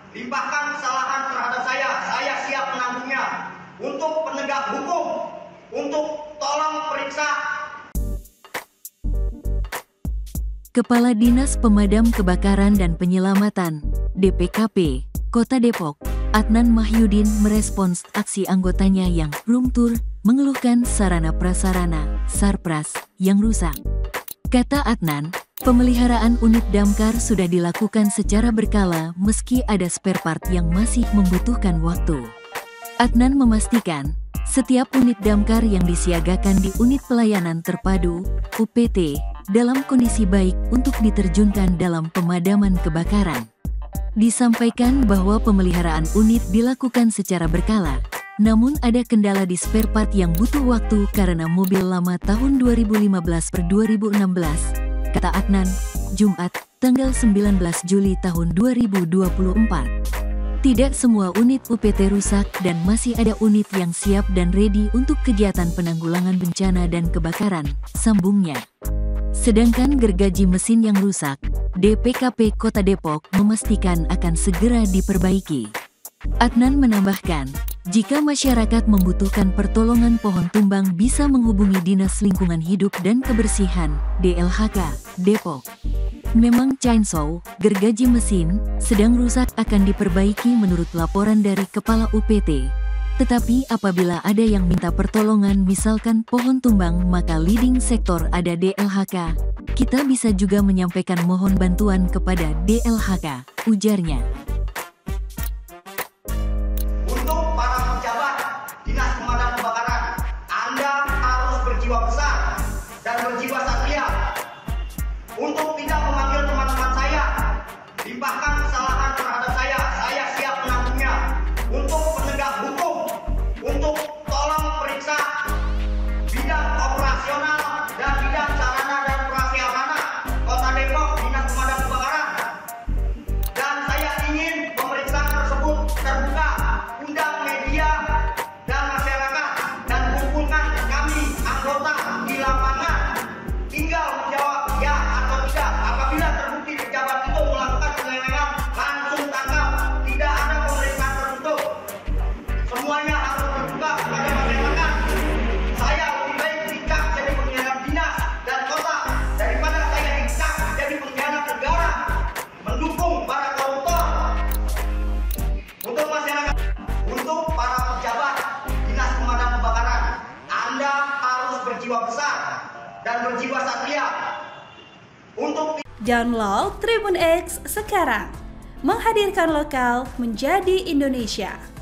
limpahkan kesalahan terhadap saya siap menanggungnya. Untuk penegak hukum, untuk tolong periksa. Kepala Dinas Pemadam Kebakaran dan Penyelamatan, DPKP, Kota Depok, Adnan Mahyudin merespons aksi anggotanya yang room tour mengeluhkan sarana prasarana, sarpras, yang rusak. Kata Adnan, pemeliharaan unit damkar sudah dilakukan secara berkala meski ada spare part yang masih membutuhkan waktu. Adnan memastikan, setiap unit damkar yang disiagakan di unit pelayanan terpadu, UPT, dalam kondisi baik untuk diterjunkan dalam pemadaman kebakaran. Disampaikan bahwa pemeliharaan unit dilakukan secara berkala, namun ada kendala di spare part yang butuh waktu karena mobil lama tahun 2015/2016, kata Adnan, Jumat, tanggal 19 Juli tahun 2024. Tidak semua unit UPT rusak dan masih ada unit yang siap dan ready untuk kegiatan penanggulangan bencana dan kebakaran, sambungnya. Sedangkan gergaji mesin yang rusak, DPKP Kota Depok memastikan akan segera diperbaiki. Adnan menambahkan, jika masyarakat membutuhkan pertolongan pohon tumbang bisa menghubungi Dinas Lingkungan Hidup dan Kebersihan, DLHK, Depok. Memang chainsaw, gergaji mesin, sedang rusak akan diperbaiki menurut laporan dari Kepala UPT. Tetapi apabila ada yang minta pertolongan misalkan pohon tumbang maka leading sektor ada DLHK, kita bisa juga menyampaikan mohon bantuan kepada DLHK, ujarnya. Untuk para pejabat Dinas Pemadam Kebakaran, Anda harus berjiwa besar dan berjiwa satria. Untuk tidak memanggil teman-teman saya, limpahkan kesalahan terhadap saya siap menanggungnya. Untuk penegak hukum, untuk tolong periksa bidang operasional dan bidang sarana dan prasarana Kota Depok Dinas Pemadam Kebakaran. Dan saya ingin pemeriksaan tersebut terbuka, undang media dan masyarakat dan kumpulkan kami anggota di lapangan. Tinggal menjawab ya atau tidak. Apabila terbukti pejabat itu melakukan penyelewengan, langsung tangkap. Tidak ada pemeriksaan tertutup. Semuanya harus terbuka kepada masyarakat. Saya lebih baik dicap jadi pengkhianat dinas dan kota daripada saya dicap jadi pengkhianat negara, mendukung para koruptor. Untuk masyarakat, untuk para pejabat Dinas Pemadam Kebakaran, Anda harus berjiwa besar dan berjiwa satria. Untuk download Tribun X sekarang, menghadirkan lokal menjadi Indonesia.